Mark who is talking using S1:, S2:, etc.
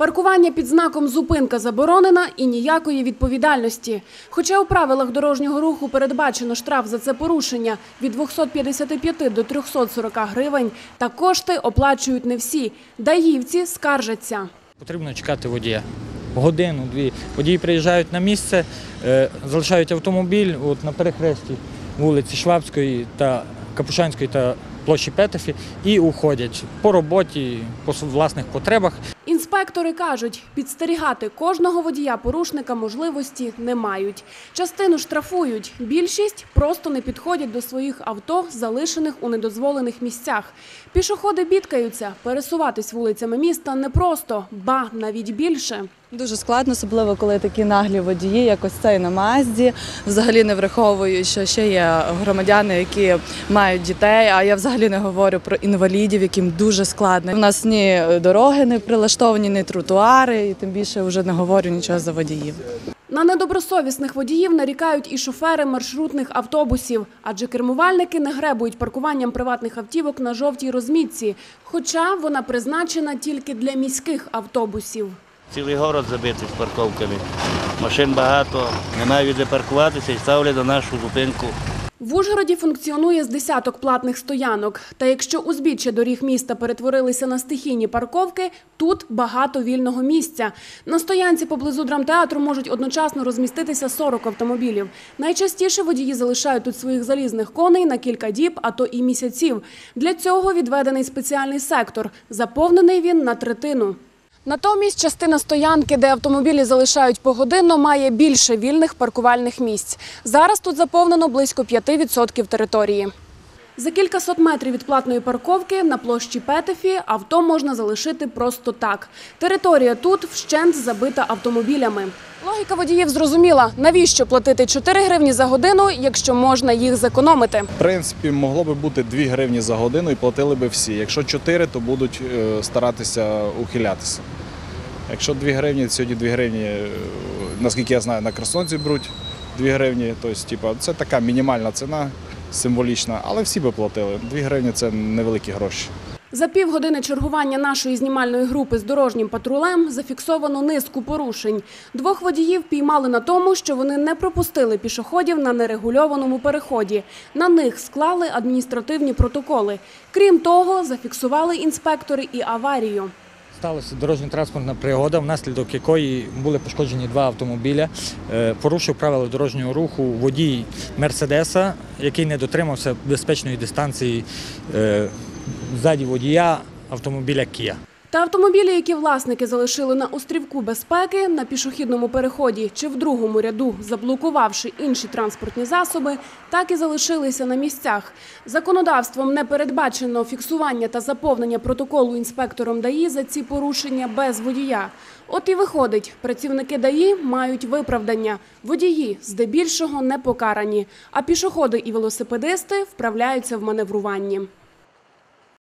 S1: Паркування під знаком «Зупинка заборонена» і ніякої відповідальності. Хоча у правилах дорожнього руху передбачено штраф за це порушення від 255 до 340 гривень, та кошти оплачують не всі. Даївці скаржаться.
S2: Потрібно чекати водія. Годину-дві. Водії приїжджають на місце, залишають автомобіль на перехресті вулиці Швабської та Капушанської та площі Петефі і уходять по роботі, по власних потребах.
S1: Інспектори кажуть, підстерігати кожного водія-порушника можливості не мають. Частину штрафують, більшість просто не підходять до своїх авто, залишених у недозволених місцях. Пішоходи бідкаються, пересуватись вулицями міста непросто, ба навіть більше.
S3: Дуже складно, особливо коли такі наглі водії, як ось цей на Мазді, взагалі не враховують, що ще є громадяни, які мають дітей, а я взагалі не говорю про інвалідів, яким дуже складно. У нас ні дороги не прилаштовані, ні тротуари, і тим більше вже не говорю нічого за водіїв.
S1: На недобросовісних водіїв нарікають і шофери маршрутних автобусів, адже кермувальники не гребують паркуванням приватних автівок на жовтій розмітці, хоча вона призначена тільки для міських автобусів.
S4: Цілий город забитий з парковками. Машин багато, немає де паркуватися і ставлять на нашу зупинку.
S1: В Ужгороді функціонує з десяток платних стоянок. Та якщо узбіччя доріг міста перетворилися на стихійні парковки, тут багато вільного місця. На стоянці поблизу драмтеатру можуть одночасно розміститися 40 автомобілів. Найчастіше водії залишають тут своїх залізних коней на кілька діб, а то і місяців. Для цього відведений спеціальний сектор. Заповнений він на третину. Натомість частина стоянки, де автомобілі залишають погодинно, має більше вільних паркувальних місць. Зараз тут заповнено близько 5% території. За кількасот метрів від платної парковки на площі Петефі авто можна залишити просто так. Територія тут вщент забита автомобілями. Логіка водіїв зрозуміла. Навіщо платити 4 гривні за годину, якщо можна їх зекономити?
S5: В принципі, могло би бути 2 гривні за годину і платили би всі. Якщо 4, то будуть старатися ухилятися. Якщо 2 гривні, сьогодні 2 гривні, наскільки я знаю, на Красонці беруть 2 гривні. Тобто, це така мінімальна ціна, символічна, але всі би платили. 2 гривні – це невеликі гроші.
S1: За півгодини чергування нашої знімальної групи з дорожнім патрулем зафіксовано низку порушень. 2 водіїв піймали на тому, що вони не пропустили пішоходів на нерегульованому переході. На них склали адміністративні протоколи. Крім того, зафіксували інспектори і аварію.
S2: Сталася дорожньо-транспортна пригода, внаслідок якої були пошкоджені 2 автомобіля. Порушив правила дорожнього руху водій «Мерседеса», який не дотримався безпечної дистанції ззаді водія автомобіля «Кія».
S1: Та автомобілі, які власники залишили на острівку безпеки, на пішохідному переході чи в другому ряду, заблокувавши інші транспортні засоби, так і залишилися на місцях. Законодавством не передбачено фіксування та заповнення протоколу інспектором ДАІ за ці порушення без водія. От і виходить, працівники ДАІ мають виправдання. Водії здебільшого не покарані, а пішоходи і велосипедисти вправляються в маневруванні.